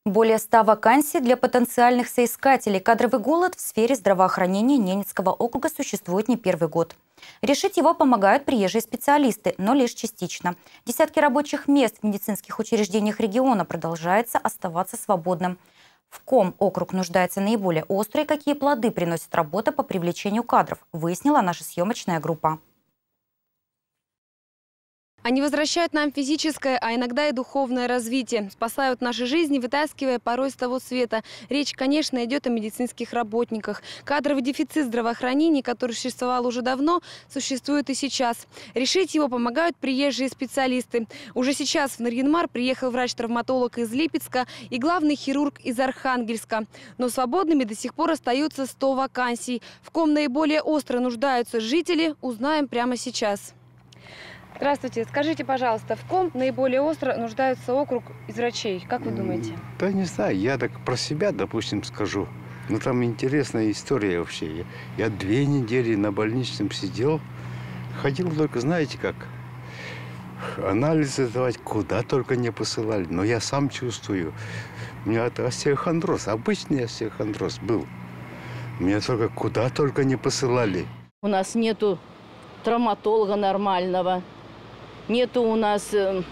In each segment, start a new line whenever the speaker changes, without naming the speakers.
Более 100 вакансий для потенциальных соискателей. Кадровый голод в сфере здравоохранения Ненецкого округа существует не первый год. Решить его помогают приезжие специалисты, но лишь частично. Десятки рабочих мест в медицинских учреждениях региона продолжается оставаться свободным. В ком округ нуждается наиболее остро и какие плоды приносит работа по привлечению кадров, выяснила наша съемочная группа.
Они возвращают нам физическое, а иногда и духовное развитие. Спасают наши жизни, вытаскивая порой с того света. Речь, конечно, идет о медицинских работниках. Кадровый дефицит здравоохранения, который существовал уже давно, существует и сейчас. Решить его помогают приезжие специалисты. Уже сейчас в Нарьян-Мар приехал врач-травматолог из Липецка и главный хирург из Архангельска. Но свободными до сих пор остаются 100 вакансий. В ком наиболее остро нуждаются жители, узнаем прямо сейчас. Здравствуйте. Скажите, пожалуйста, в ком наиболее остро нуждается округ из врачей? Как вы думаете?
Да не знаю, я так про себя, допустим, скажу. Ну, там интересная история вообще. Я 2 недели на больничном сидел. Ходил только, знаете как, анализы давать, куда только не посылали. Но я сам чувствую. У меня это остеохондроз, обычный остеохондроз был. Меня только куда только не посылали.
У нас нету травматолога нормального. Нету у нас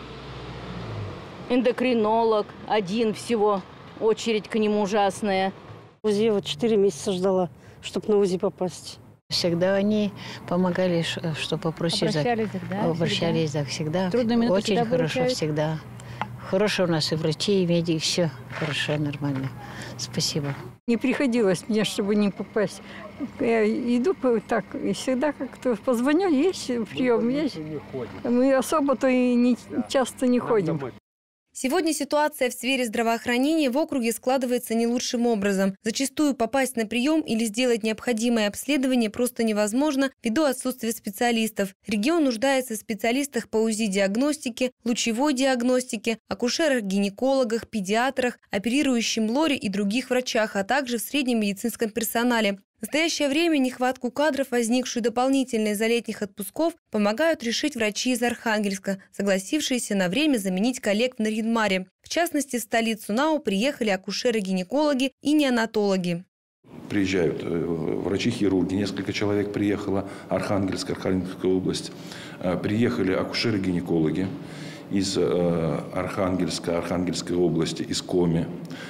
эндокринолог, один всего, очередь к нему ужасная.
УЗИ вот 4 месяца ждала, чтобы на УЗИ попасть.
Всегда они помогали, что попросили. Обращались, да, всегда. Очень хорошо, всегда. Хорошие у нас и врачи, и медики, все хорошо, нормально. Спасибо.
Не приходилось мне, чтобы не попасть. Я иду так, и всегда как-то позвоню, есть прием, есть. Мы особо-то и не, часто не ходим.
Сегодня ситуация в сфере здравоохранения в округе складывается не лучшим образом. Зачастую попасть на прием или сделать необходимое обследование просто невозможно ввиду отсутствия специалистов. Регион нуждается в специалистах по УЗИ-диагностике, лучевой диагностике, акушерах, гинекологах, педиатрах, оперирующем лоре и других врачах, а также в среднем медицинском персонале. В настоящее время нехватку кадров, возникшую дополнительно из-за летних отпусков, помогают решить врачи из Архангельска, согласившиеся на время заменить коллег в Нарьян-Маре. В частности, в столицу НАУ приехали акушеры-гинекологи и неонатологи.
Приезжают врачи-хирурги, несколько человек приехало, Архангельская область. Приехали акушеры-гинекологи из Архангельска, Архангельской области, из Коми.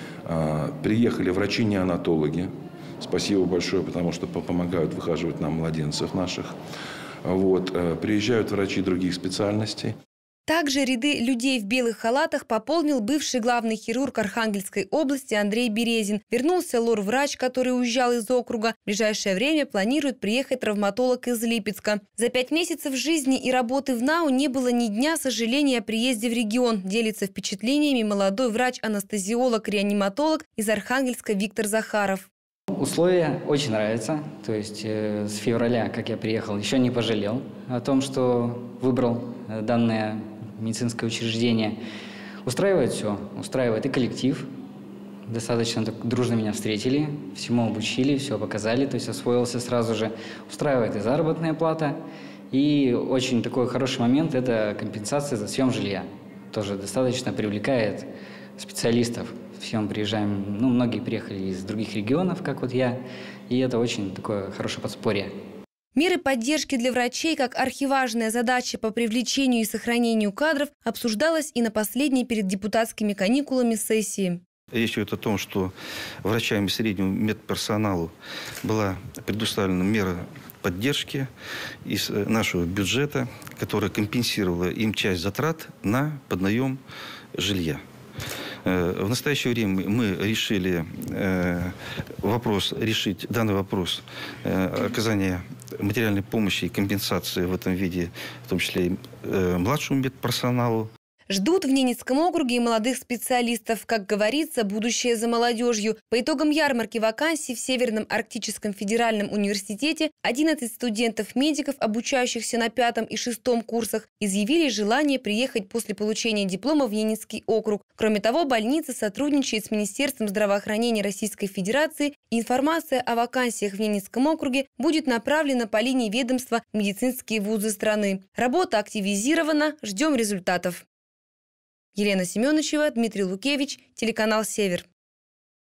Приехали врачи-неонатологи. Спасибо большое, потому что помогают выхаживать нам младенцев наших. Вот. Приезжают врачи других специальностей.
Также ряды людей в белых халатах пополнил бывший главный хирург Архангельской области Андрей Березин. Вернулся лор-врач, который уезжал из округа. В ближайшее время планирует приехать травматолог из Липецка. За 5 месяцев жизни и работы в НАУ не было ни дня сожаления о приезде в регион. Делится впечатлениями молодой врач-анестезиолог-реаниматолог из Архангельска Виктор Захаров.
Условия очень нравятся. То есть с февраля, как я приехал, еще не пожалел о том, что выбрал данное медицинское учреждение. Устраивает все. Устраивает и коллектив. Достаточно дружно меня встретили, всему обучили, все показали, то есть освоился сразу же. Устраивает и заработная плата. И очень такой хороший момент – это компенсация за съем жилья. Тоже достаточно привлекает специалистов. Все мы приезжаем, многие приехали из других регионов, как вот я, и это очень такое хорошее подспорье.
Меры поддержки для врачей как архиважная задача по привлечению и сохранению кадров обсуждалась и на последней перед депутатскими каникулами сессии.
Речь идет о том, что врачам и среднему медперсоналу была предоставлена мера поддержки из нашего бюджета, которая компенсировала им часть затрат на поднаем жилья. В настоящее время мы решили решить данный вопрос оказания материальной помощи и компенсации в этом виде, в том числе и младшему медперсоналу.
Ждут в Ненецком округе и молодых специалистов. Как говорится, будущее за молодежью. По итогам ярмарки вакансий в Северном Арктическом федеральном университете 11 студентов-медиков, обучающихся на 5 и 6 курсах, изъявили желание приехать после получения диплома в Ненецкий округ. Кроме того, больница сотрудничает с Министерством здравоохранения Российской Федерации, и информация о вакансиях в Ненецком округе будет направлена по линии ведомства в медицинские вузы страны. Работа активизирована, ждем результатов. Елена Семеновичева, Дмитрий Лукевич, телеканал «Север».